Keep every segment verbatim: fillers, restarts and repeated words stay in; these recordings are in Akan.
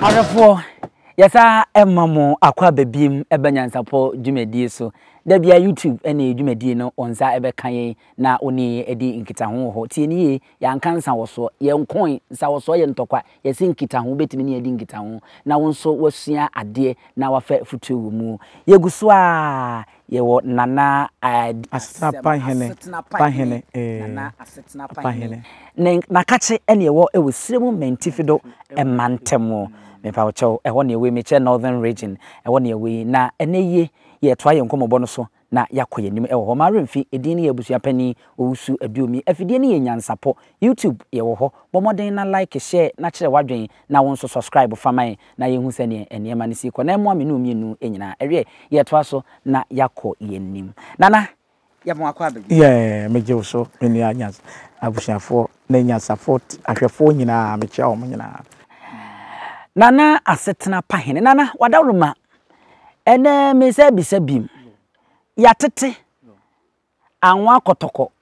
Arafo yesa emmamo akwa babim ebe NYANSAPO dwumadi so da bia YouTube ene dwumadi no onza ebe kan na oni edi nkita ho ho tie ni ya nkansa wo so ye nkon nsa wo so ye ntokwa ye se nkita ho betimi ni edi nkita ho na wonso wasua ade na wafa futu wo mu ye guso a ye wo nana Asetenapa hene pahene eh nana Asetenapa hene na kache ene ye wo e wo siremu mentifido e mantemo me pa wo e ho ne we me che northern region e ho ne we na ene ye ye toa ye nkomobo no so na yakoye nim e ho ma remfi edin ne yebusua pani owusu aduomi afidie ne ye NYANSAPO YouTube ye wo ho bomoden na like share na kire wadwen na won so subscribe faman na ye hu se ne ene ma ne si ko na mo amenu mienu enyina ewe ye toa so na yako ye nim nana ya mo akwa be ye meje wo so eni anyas abusuafo na NYANSAPO ahwefo nyina meche o nyina nana Asetenapa hene nana wadawruma ene mese bisabim yatete anwa Kotoko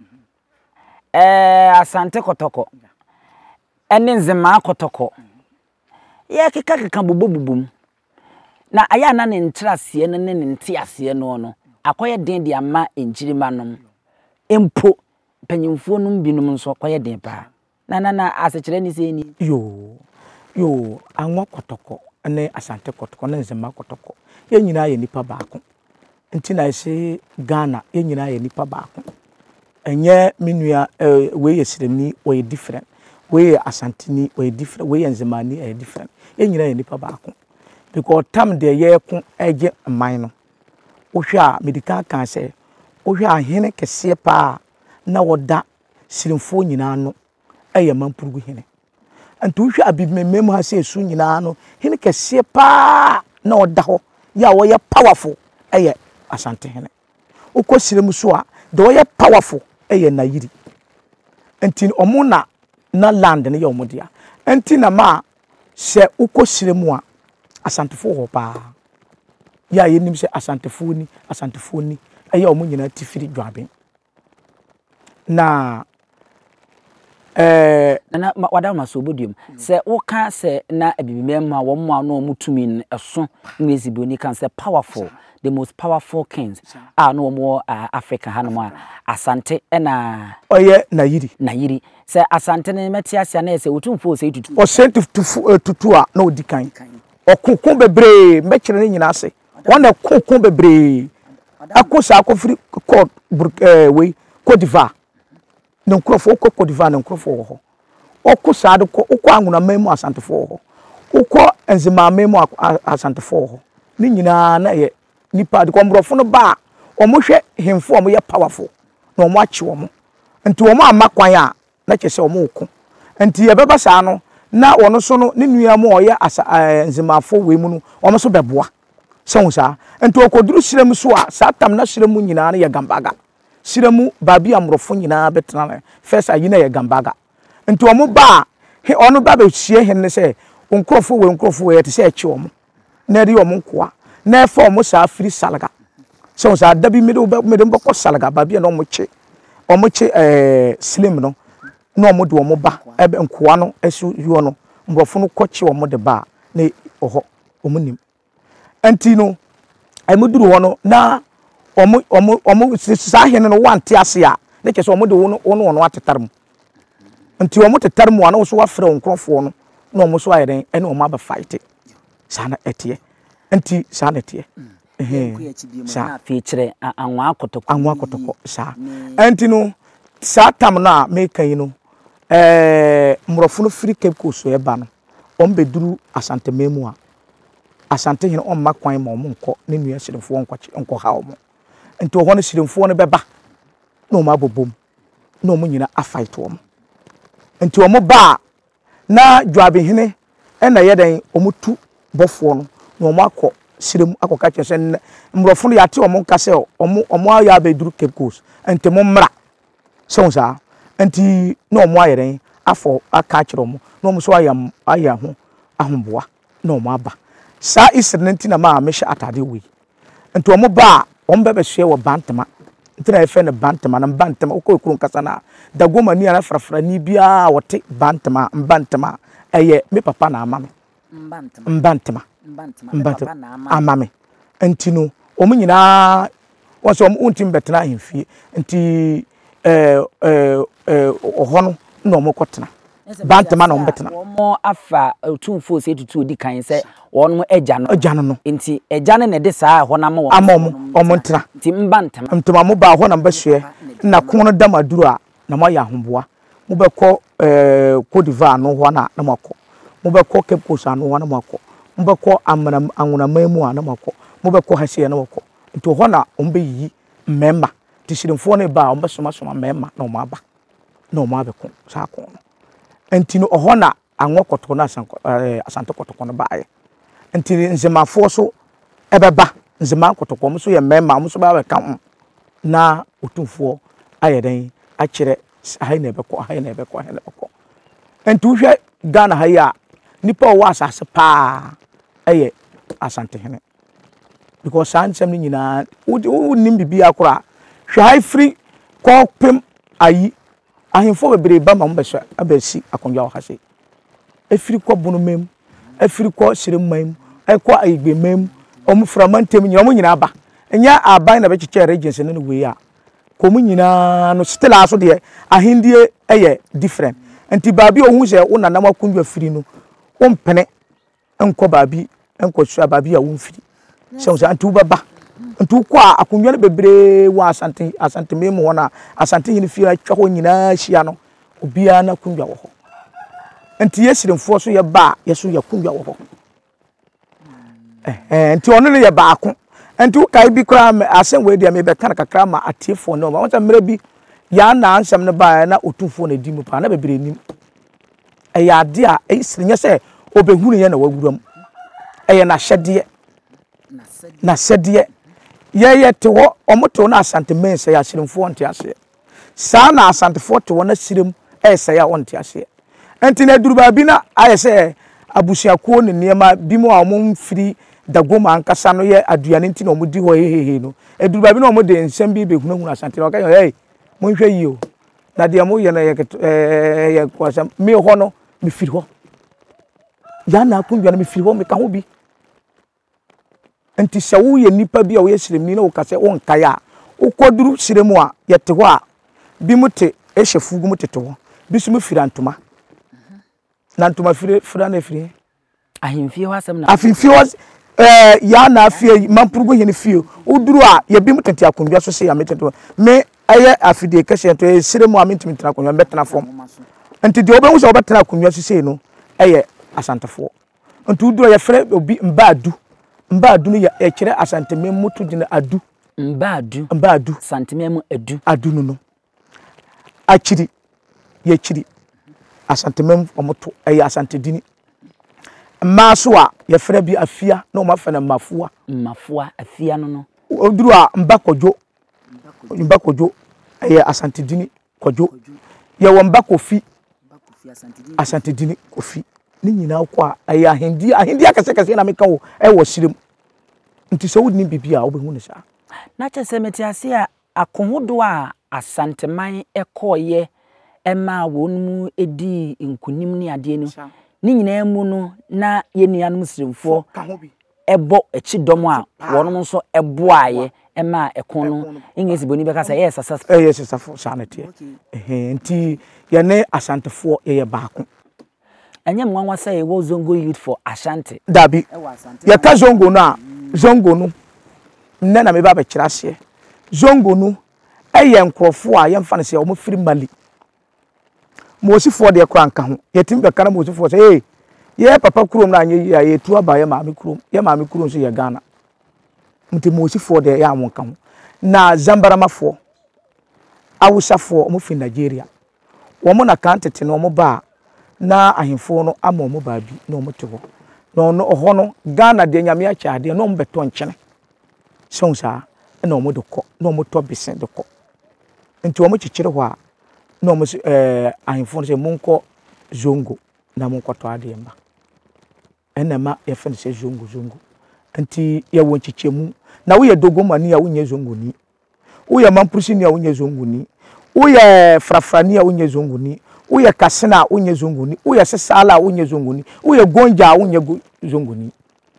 eh Asante Kotoko ene Nzema Kotoko ye keka keka bobobubum na aya na ne ntrase ne ne ntiase no no akoye den de ama enjirima nom empo panyimfo nom binum nso akoye den pa na na na asechire ni se ni yo yo anwa Kotoko ene Asante Kotoko ne Nzema Kotoko ye nyina ye nipa baako nti na ese Ghana ye nyina ye nipa baako enye menua we ye siremni we different we ye Asantini we different we ye Nzemani e different ye nyina ye nipa baako because tam de ye ko eje man no ohwa medical kan se ohwa hene kese pa na woda siremfo nyina no eye manpurugu hene antu ohwa Abibirem ha se su nyina no hene kese pa na woda ho ya wo ye powerful eye Asante hene ukosirem so a de wo ye powerful eye na yiri enti omo na na land ne ye omo dia enti na ma se ukosirem a Asantefo ho pa ya ye nim se Asantefo ni Asantefo ni eye omo nyina tifiri dwaben na eh na wada masobodium se woka se na Abibirem ma wo mo no mutumi eso ngeziboni kan se powerful the most powerful kings ah no more uh, Africa hanoma Asante ena oye na yiri na yiri se Asante ne metiasia na se wotumfo se tutu o se tutu tutu a na odikan okukun bebre mekire ne nyina ase wona kokun bebre akosa akofiri court eh we Cote d'Ivoire na nkrofo ko Cote d'Ivoire na nkrofo wo ho okosa de ko ukọ anwuna memu Asantefo ho ukọ Nzema memu Asantefo ho ni nyina na ye nipa de kombrofo no ba omohwe hemfo omo ye powerful na omo achi omo nti omo amakwan a na kyese omo uko nti ye beba sa no na wono so no ne nua mo oye Nzemafo we mu no omo so beboa so sa nti okoduru sirem so a satam na sirem nyina na ye gambaga siremu babi amrofo nyina betena first ayi na ye gambaga nti omo ba he ono ba be hie he ne se onkrofo we onkrofo we te se achi omo na ri omo nkoa na fa omo sa free salaga so sa dabi medo medo boko salaga babi na omo che omo che eh slim no na omo de omo ba ebe nkoa no esu yo no mbrofo no koche omo de ba na oho omo nim anti no ai moduru ho no na omo omo omo sa hene no wante ase a na kese omo de wo no wo no atetarem nti omo tetarem wa na wo so wafre onkrofo no na omo so ayeren ene omo aba fight sana etie anti sana etie eh sa feature anwa Kotoko anwa Kotoko sa anti no sa tam na make yi no eh mrofo no free Cape Coast so e ba no om beduru Asante memu a Asante hene on makwan ma omo nko ne nua siremfo nkwache nko ha omo nti o hono siremfo no beba na omo abobom na omo nyina afight omo nti omo ba na dwabe hene e na yeden omo tu bofo no na omo akọ sirem akoka kyese mrofo no yate omo nkase omo omo aya beduru Cape Coast nti mo mra so sa nti na omo ayeren afọ aka kire omo na omo so ayam aya ho ahomboa na omo aba sa isere nti na ma me hye atade we nti omo ba omo bebe hye wo Bantama nti na efe ne Bantama na Bantama okokuru nkasa na dagoma ni ana frafra ni bia wote Bantama Bantama eye me papa na ama me Bantama Bantama Bantama amame enti no omu nyina wonso omu untim betena hemfie enti eh eh eh ohono na omu kotena Bantama na omu betena omo afa otumfo se tutu odi kan se wonmo agya no agya no enti agya ne ne de saa honam wo amom omu ntena enti Bantama ntoma mo ba honam behwe na kono damaduru a na mo ya homboa mo bekọ eh Kodiva no ho na na mako mo bekọ Cape Coast no ho na mako mo bekọ amana anwonamamu a na mako mo bekọ hase na mako nti ho na ombe yi mmemma tishirimfo ne ba ombe soma soma mmemma na omo aba na omo abeko sa ko no enti no ho na anwo Kotoko na Asante Kotoko no baaye enti Nzemafo so ebeba Nzema Kotoko mo so ye mmemma mo so ba ka na otumfo ayeden a kire hai na ebeko hai na ebeko hai na ebeko enti uhwe Ghana ha ya nipa o asase pa eye Asante hene because sansem ni nyina unim bibi akora hwe hai free ko pem ayi ahemfo bebre ba ma mbehwe abasi akondwa o hase efiri ko bunu mem efiri ko siremmam ekọ ayigbe mem omu framantem nyina omu nyina aba enya aban na be chiche regency ne we ya komu nyina no still aso de ahindie eye different enti baabi ohun se wona nam akundwa firi no wompene enko baabi enko sua baabi a wonfiri se won antu baba antu kwa akundwa ne bebre wa Asante Asante memu wona Asante hini fira twa ho nyina hia no obia na akundwa wo ho enti yesiremfo so ye ba yeso ye kundwa wo ho eh eh enti ono ne ye ba ako enti kai bi kra asem we dia me be kan kakra ma atiefo no ma won mra bi ya na ansem ne ba na otufo na di mu pa na bebre nim e ya de a e sirinye se obehunu ye na wawuram e ye na hyede na sede ye ye te ho omoto na Asante men se ya sirimfo onte ase sa na Asante fo te ho na sirim e se ya onte ase enti na duruba bi na aye se abusuakuo ne niema bi mu a mo mfiri dagoma ankasa no ye aduane nti na omudi ho hehehe no eduruba bi na omode nsem bi behunahuna Asante no ka hey mo nhwe yi o na de mo ye na ye eh ye kwasa me ho no me firi ho ya na akundwa na me firi ho me ka ho bi enti sawu ye nipa bi a wo ye siremni na wo ka se won kaya ukoduru siremu a ye te ho a bi mute ehyefu gu mutete ho bi su mu firi antoma na ntoma firi fira na firi ahemfie ho asem na afimfie eh ya na afie mampurugo hene fie uduru a ye bi mutete akundwa so se ya metete me aye afide kese to e siremu a mentimi tena akundwa betena fom enti de obehu se obetena akundwa so se no eye Asantefo enti uduru ye fere obi mbadu mbadu no ye kire Asante memutu dina adu mbadu mbadu Asante memu adu adu no no achiri ye chiri Asante mem omoto eye Asante dini maso a ye fere bi afia na o mafa na mafua mafua afia no no oduru a mbakojo mbakojo eye Asante dini kojo ye wo mbakofi Asante dini kofi ni nyina kwa eye ahindi ahindi akase kase na meka wo e wo sirem nti so wudni bibia obehu ne sa na chese metiase a akohodo a Asante man ekoye ema wonmu edi nkunim ni ade no ni nyina mu no na ye nuanom siremfo ebo echidom a wonom nso eboaye ema ekon no ingesi boni beka say yes successful eh yes successful sanete eh nti ye ne Asantefo ye baako anya mwanwa say wo zongo youth for Ashanti dabi ye ka zongo no a zongo no nne na me ba be kira ase zongo no eye nkrofo a ye mfa ne se o mo firi Mali Mosifo de kwa nka ho yetim be kana Mosifo say eh ye papa kurom na anye ya yetu aba ye maami kurom ye maami kurom so ye Ghana mti Mosifo de ya won ka ho na Zambaramafo Awusafo mo fi Nigeria wo mo na kantete no mo ba na ahemfo no ama mo ba bi na mo te ho no no ho no Ghana de nyame a chaade no mo beto nkyene so sa na mo de ko na mo to bisen de ko nti wo mo chichire ho a no mo eh ahemfo se monko zongo na monko to ade mba enema ye fe se zongo zongo nti ye won chichemu na wo ye dogomani a wo nye zongo ni wo ye mamprusi ni a wo nye zongo ni wo ye frafrani a wo nye zongo ni uye kasina unye zongoni uye sesala unye zongoni uye gonja unye zongoni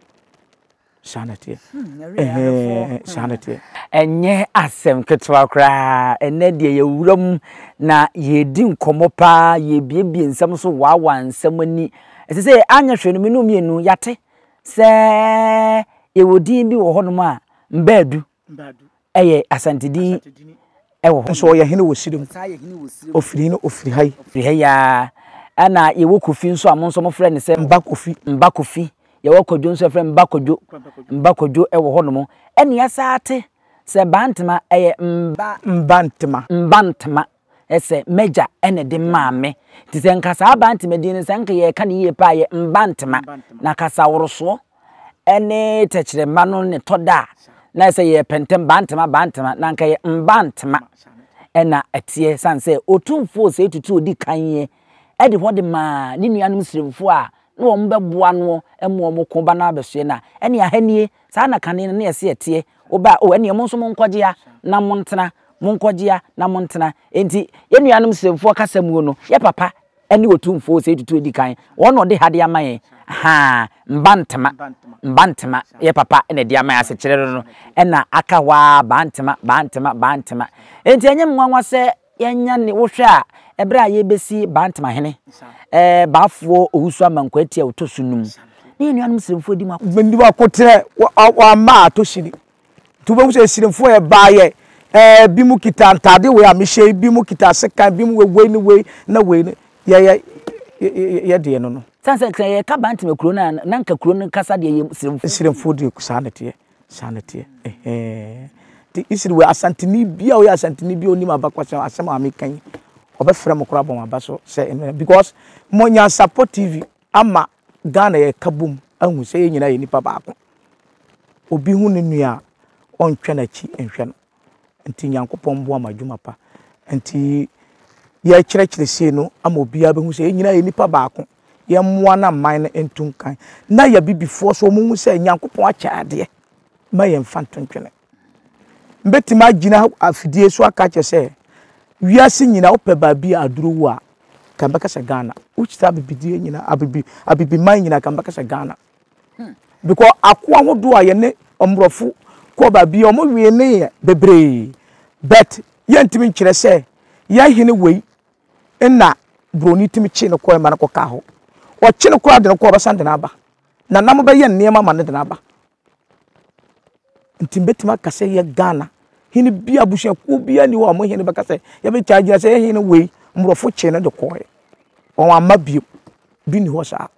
sanate eh sanate enye asem ketwa kra ene de ye wuram na ye di nkomo pa ye biebie nsem so wawa nsem ani sese anya hwe no menu mienu yate se ye wodin bi wo hono ma mbadu mbadu eye Asante di ewo nso ye hene wo sirim ofiri no ofiri hai ofiri hai ya ana ye wo kofi nso amonso mo frɛ ne se mba kofi mba kofi ye wo kodwo nso frɛ mba kodwo mba kodwo ewo hono mo ene ya saate se Bantama eye mba mbantama mbantama ese meja ene de maame ti se nkasa Bantama di ne sanka ye ka ne ye pa ye mbantama na kasa woroso ene techire mano ne toda na se ye pentem Bantama Bantama na nka ye mbantama ena etie sanse otumfo se etutu odi kanye e de hode ma ni nuanum siremfo a na wo mbeboa no emo mo ko ba na abeso na ene ahanie sa na kane ne ye se etie oba o ene mo nso mo nkogea na mo ntena mo nkogea na mo ntena enti ye nuanum siremfo kasamu no ye papa ene otumfo se etutu odi kan wo no de hade amaye ha mbantama mbantama ye papa ene de amaye ase kire no ena aka wa Bantama Bantama Bantama enti enye mwanwa se yenya ne wo hwe a ebra ye besi Bantama hene eh baafo owusu amankwa tia otosunum ne nuanum siremfo di ma bendi ba kotre wa ma atoshiri tuba mu se siremfo e baaye eh bimu kita ntade we amehye bimu kita sekan bimu we we ni we na we ye ye ye de no no sanse ye ka Bantama kuro na nanka kuro no kasa de ye siremfo siremfo di kusanete sanete eh eh ti isiri we Asante ni bia o ya Asante ni bia oni ma bakwasa asema amekan obefrɛ mo kora bon abaso say because mo NYANSAPO T V ama Ghana ye kabum ahu say nyina ye nipa baako obi hu ne nua ontwe na chi enhwe no nti Nyankopɔn bo amadwuma pa nti ye kyerɛkyerɛ sie no ama obi abehu say nyina ye nipa baako ye moa na man na entunkan na ya bibifo so mo hu say Nyankopɔn akyade ma ye mfantontwene mbetima agina afidie so aka kye say wiase nyina opɛ baabi aduru wa kan baka sa Ghana uchita abibidie nyina abibi abibi man nyina kan baka sa Ghana hmm. because akwa hodo a ye ne omrofo ko baabi omo wie ne bebre but ye ntimi nkyerɛ sɛ ya hene wei na broni timi chi ne ko ma ne ko ka ho o chi ne ko ade ne ko Asante na aba na nam ba ye nneema ma ne de na aba ntimbetima kase ye Ghana hini bia busha ku bia ni wa mo hini bakase ya be charge say hini we mrofo che ne de koye on amma bio bi ni ho sa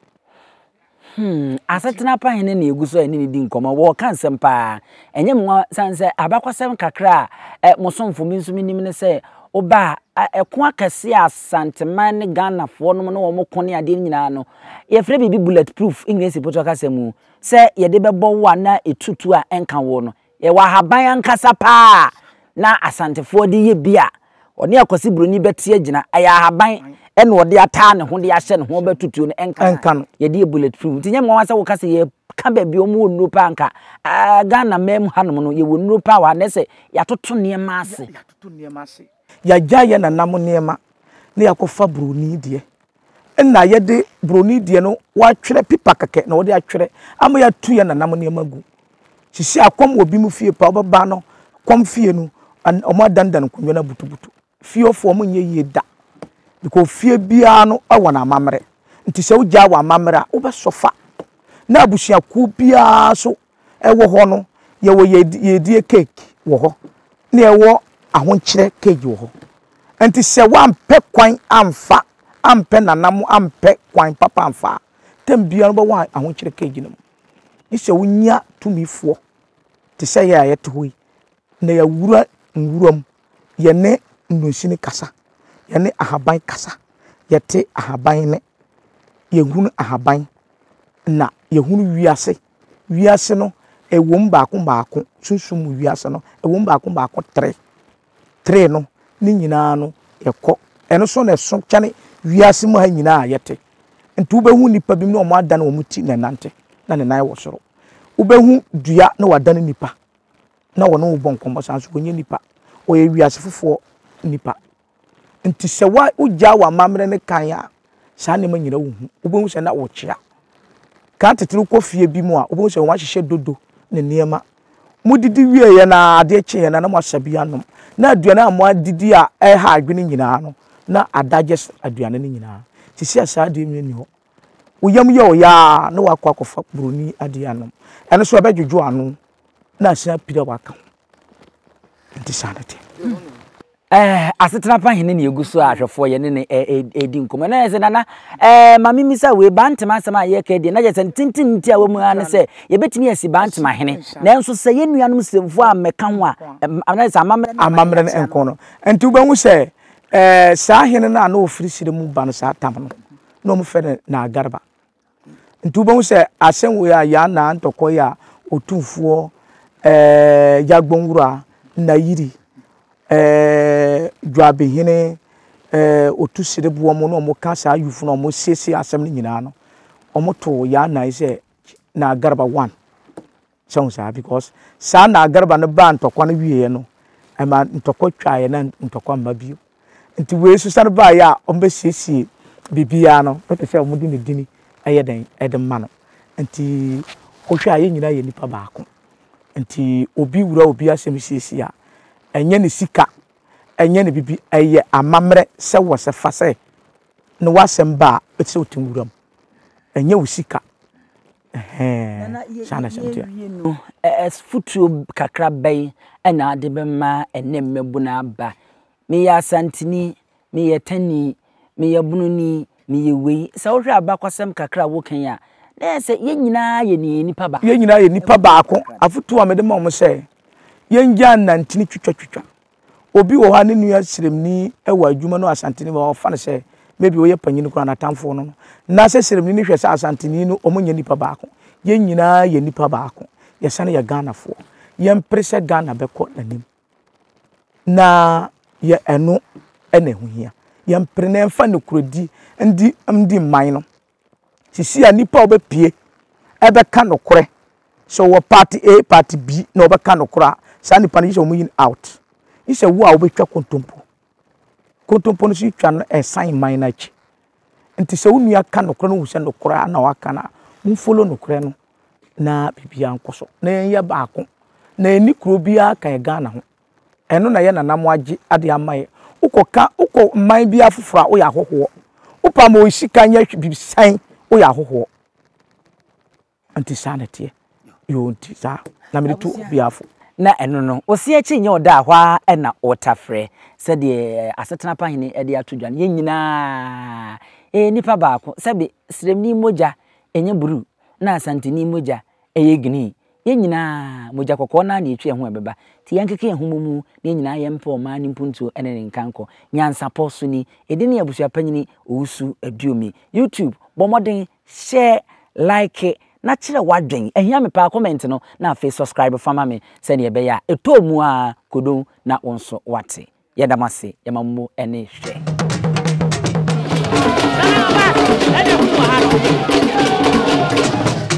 hmm Asetenapa hini ne eguso ani ni di nkoma wo kan sempa enye mwa sanse abakwasem kakra e mosomfo mi nso minim ne se oba eko akase Asante man ne Ghana fo no no wo mo kone ade nyina no ye fre bibi bulletproof English poto kasemu se ye de bebo wa na etutu a enka wo no ye wa haban ankasa pa na Asantefo de ye bia oni akwasi broni betie agina aya haban ene ode ata ne ho de ahye ne ho betutu no enka no ye de bulletproof tinye mo wasa wo kase ye ka ba bi omo wonu pa anka Ghana mem hanom no ye wonu pa wa na se ya toto niema ase ya toto niema ase ya gya ye na nam niema na yakofa broni de na ye de broni de no wa twere pipa keke na ode atwere ama ya tu ye na nam niema gu sisi akom obi mu fie pa obaba no kom fie no omo dandan kunyo na butubutu fie ofo mo nye ye da because fie bia no awo na amamre nti se ugya wa amamre a obesofa na abusia ku bia so ewo ho no ye wo ye die cake wo ho na ewo ahonkyere cake wo ho nti se wa ampe kwan amfa ampe nanam ampe kwan papa amfa tem bia no ba wa ahonkyere cake no ise wunya tumifo te se ya ye toyi na ya wura nwuram ye ne nnonsini kasa ye ne ahaban kasa ye te ahaban ne ye hunu ahaban na ye hunu wiase wiase no ewom baako baako sunsum wiase no ewom baako baako tre tre no ni nyina no ekọ eno so na so kyane wiase mu ha nyina ye te nti ubehu nipa bim no omo adana omuti na nante na ne nan wo soro ubehu dua na wadane nipa na wono wo bonkombo sanso onye nipa o ye wiase fofo nipa nti se wa ugya wa mamre ne kan a saa ne manyina wo hu obo se na wo kyea kan tetru kofie bi mu a obo se wa hyehye dodo ne niema mudidi wie ye na ade kye na na mo asabi anom na aduane a mo adidi a e ha adwene nyina no na adagye aduane ne nyina tisi asa de mi ni ho uyam ye o ya na wakọ akọfa buroni ade anom ene so abedwodwo ano na asia pira waka nti sanete eh Asetenapa hene ne eguso ahwefo ye ne ne edi nkomo na yese nana eh mami misa we Bantama asema ye ka di na yese tintin nti a wo mu ane se ye betimi asi Bantama hene na enso se ye nuanom semfo a meka ho a na yese amamre amamre ne enko no enti wo bahu se eh saa hene na na ofiri sire mu ba no saa tam no no mu fe na agarba enti wo bahu se asen we a ya na ntoko ya otumfuo eh yagbonwura na yiri eh dwabe hene eh otu sirebu omo no mo ka sa yufu no mo sese asem ni nyina no omo to ya na ise na garba one so sa because sa na garba no ba ntokwa no wiye no e ma ntokwa twaye na ntokwa mba bio nti we su sar ba ya ombe sese bibia no pete se omo di ne dini eye den e de ma no nti ohwaye nyina ye nipa baako nti obi wura obi asem sese ya enye ne sika enye ne bibi eye amamre se wo se fase ne wasem ba etse otimwuram enye wo sika eh sana semtia no es futu kakra bai ena ade be ma ene mebu na ba me ya santini me ye tani me ye bununi me ye wei se wo hwe aba kwasem kakra wo kan ya na se ye nyina ye ni nipa ba ye nyina ye nipa baako afutu a me de ma mo se yenja nantini twitwatwitwa obi wo ha ne nua siremni ewa adwuma no asantini wo fa ne se maybe wo ye panyini kura na tamfo no na se siremni ni hwe se asantini no omonya nipa baako ye nyina ye nipa baako ye sane ye Ghana fo ye mprese Ghana beko nanim na ye eno ene hu hia ye mprene mfa ne kurodi ndi ndi man no sisi a nipa obepie ebe ka no kore so wo party A party B no be ka no kora sa nipa ne so mu out ise wo a obetwa kontompo kontompo no si twa no e sign man na chi nti se wonua ka no kora no wuse no kora na waka na mu follow no kora no na bibia nkoso na ye baako na eni kuro bia ka Ghana ho eno na ye nanam age ade amaye ukoka uko man bia fofora wo ya hoho upa mo sika nya bibisan wo ya hoho anti sanete yo nti sa na me tu biafo na eno no osi echi nye oda hwa e na otafre se de Asetenapa hene e de atodwan ye nyina e nipa baako se be siremni moja enye buru na asantini moja eye gini ye nyina moja kokko na na etwe ho ebeba ti yankeke ehomomu ne nyina ye mpa o ma ni mpuntu ene ne nkanko NYANSAPO so ni edi ne abusua panyini owusu aduomi YouTube bomoden share like na kire wadwen ehia me pa comment no na fe subscribe fama me se ne be ya etomu a kodon na wonso wate yedamase yamammo ene hwe